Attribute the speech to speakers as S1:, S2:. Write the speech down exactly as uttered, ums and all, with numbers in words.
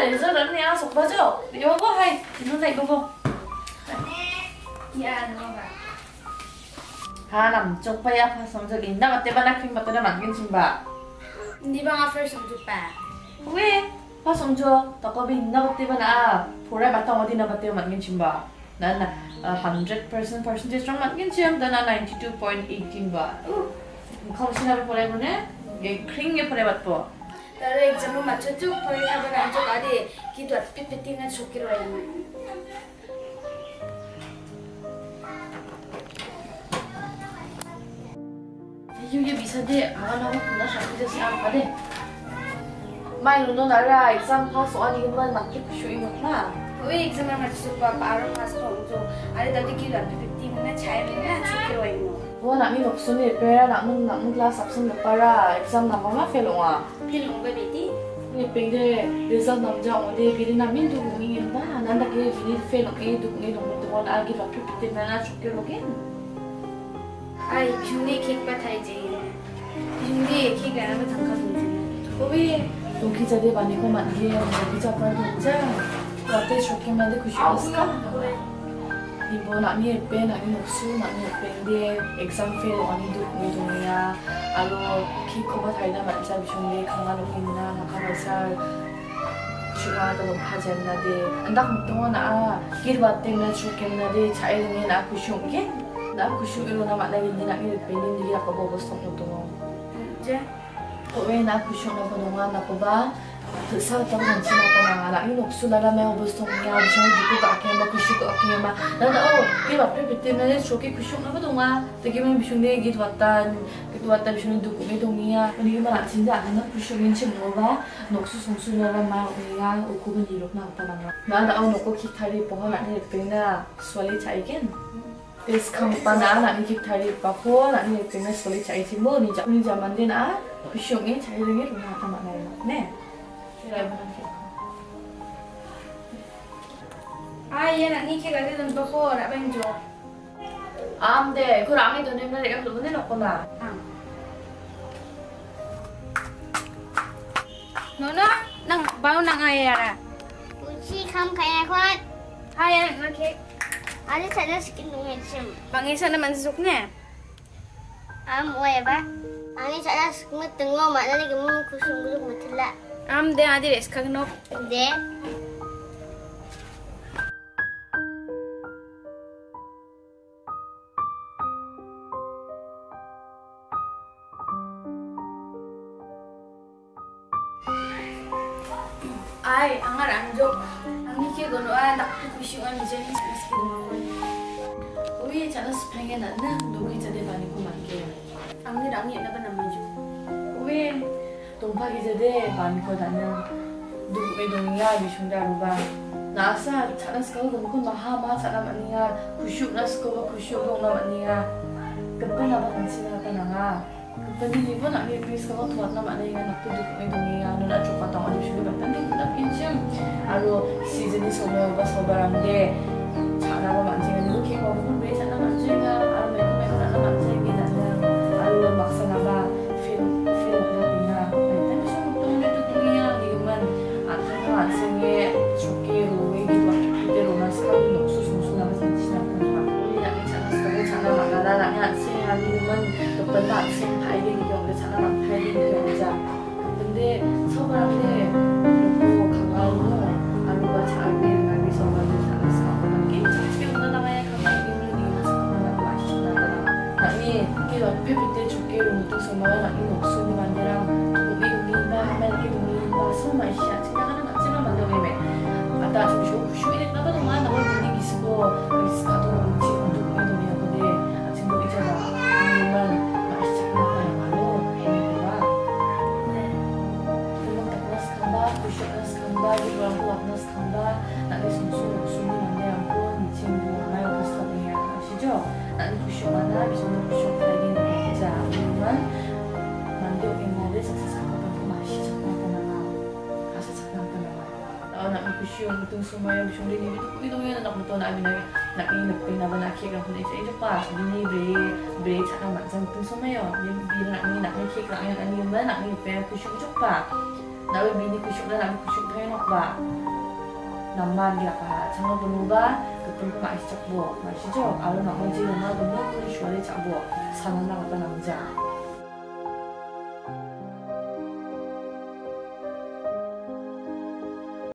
S1: để giờ đến nhà sụp bao giờ đi vô có hay thì nó này đúng không
S2: Iya, nggak.
S1: ha nằm trong bay áp xong giờ đến năm tết ban phim bắt đầu làm cái gì bà
S2: Hindi ba nga first ang pa?
S1: 왜 화성조 떡밥이 있나 봤대봐나 보라 바탕 어디나 봤대요 맞긴 짐바 난 hundred percent percentage 좀 맞긴 짐 나나 ninety-two point one eight 봐 컴시나를 보내보네 얘 크링에 보내봤고
S2: Pero exam mo machuchuk, pag ikaw na ang chuk adi, kito at pipitin at shukiro yan.
S1: 이게 미사데 안 하고 나 샤프데 시작하데 마이 너 나라 exam pass 아니 그만 맞게 쇼인 거구나
S2: Uy, exam mo machuchuk pa, parang mas ko ang chuk. Adi dati kito at pipitin na chayo na shukiro yan mo.
S1: 와 나미 녹순이 빼라 나는 나는 클래스 합성 몇 봐라 exam 나가마 페로아
S2: Pilong ba, Betty?
S1: 이 뱅데 리전 남자 어디 비리 나민 두고잉 봐 난다 게 비리 페로 게 두고잉 동네 동안 알기 밖에 비때면아 죽게로긴
S2: Ay, hindi cake pa tayo dyan. Hindi cake na naman tangkad mo dyan.
S1: 우리 여기 자리에 많이 고 많게 여기 잡아야 되자 어때 좋게만 돼 그시었을까? 이번 아니 예쁜 아니 녹수 아니 예쁜데 exam fail 아니 두고잉 동이야 알로 키커버 달다 만자 비숑데 강가로 있나 나가발살 주가도 높아지 않나데 안다 동안 아 길바땡나 죽겠나데 자이등에 나 그시온게 나 그시오로 나 만나겠니 나 이렇게 벤인들이 아까 먹었어 또
S2: Diyan?
S1: 왜 나 그시오나 그동안 나 봐봐 그 사왔다고 괜찮았다 나 이거 없을라라면 어버스통이야 저는 누구 가게 막 그시고 가게 막 나는 어 이거 앞에 비때문에 저기 그시오나 그동안 되게만 비숑내 얘기도 왔다 그도 왔다 비숑내 누구 내 동이야 이게만 안 진짜 안 나 그시오긴 친구가 녹수 송수나라 말 우리가 오고는 이렇게 나왔다 나가 나나 어 놓고 기타리 보고 많이 했더니나 수월이 차이긴 Is kampana na ni kitari papo na ni pengen sekali cai cimo ni jam ni zaman din ah kusyongnya cai lagi rumah sama nai ne kira mana kira
S2: Ay, yan ang cake adi doon ba ko? Wala ba yung joke?
S1: amde 그 랑이 돈에 나 내가 그러고 내놓거나
S2: Ah. Nona, nang bayo nang ayara.
S3: Kunci kamu kayak kuat.
S2: Ay, yan ang cake.
S3: Ada saja skin dengan sim.
S2: Pangisa naman susuknya.
S3: Am oye ba? Ani saja skin tengok mana ni kamu kusung kusung matila.
S2: Am de adi res kagnok.
S3: De.
S2: Ay, angar ang joke. Ang cake gono ah nak kusyungan dyan sa skin mo.
S1: 우리 자는 스팽에 나는 녹이 자대 많이 고 많게
S2: Ang ni ang na ba naman joke?
S1: 우리 동파 기자대 많이 고 나는 누구의 동이야 미숑다루가 나사 자는 스카고 동고 마하마 사람 아니야 구슈 나스코가 구슈 동나 아니야 급한 나바 간치나 가나가 급한 일본 아니 비스카고 도왔나 마나이가 나도 누구의 동이야 누나 쪽가 당하니 비숑이 봤던데 그다 핀침 아로 시즌이 소모가 소바람데 자라가 만지가 이렇게 거고 왜 자라 만지가 아로 메고 메고 나가 만지기 나는 아로 막상아봐 필 필이나 일단 무슨 동네도 동이야 이만 안타가 안생에 죽기로 얘기도 그대로 나 사람이 녹수 송수나가 지나간 거야 우리 양이 자랐어 자라 막아라 양이 안생 아니면 몇번 다 안생 다이딩 경우에 자라 막 다이딩 경우자 근데 서울한테 그리고 강화로 아루가 자기 나기 서울한테 자랐어 페피테 죽게로 무뚝 서마야 나이 녹수니 만데랑 우리 우리가 하면 이렇게 우리가 서마이시야 지나가는 맛집을 만들어내매 아따 좀 쇼 쇼이래 나봐 동안 나올 분위기 있고 리스카도 음식 운동 운동이야 근데 아침 뭐 있잖아 정말 맛이 잘 나가요 바로 해내봐 그럼 딱 나스칸바 구쇼 나스칸바 이거랑 또 나스칸바 나의 손수 녹수니 만데랑 이 친구 하나요 비슷하게 아시죠? 나는 구쇼 하나 비서는 구쇼 달기는 자, 오늘만 만들어겠나를 saksasakan masih cakap nama, asa cakap nama. Tahu nak kusyung itu semua yang kusyung ini itu itu yang nak betul nak bina. nak ni nak ping nak nak kek nak pun itu cepat bini beri beri cara macam tu semua yo bini nak ni nak ni kek nak ni nak ni mana nak ni ping kusuk cepat nak bini kusuk dah nak kusuk ping nak ba naman dia pa jangan berubah ketemu mak cak bo mak cak alu nak menjadi nama benar pun suara cak bo sana nak apa namanya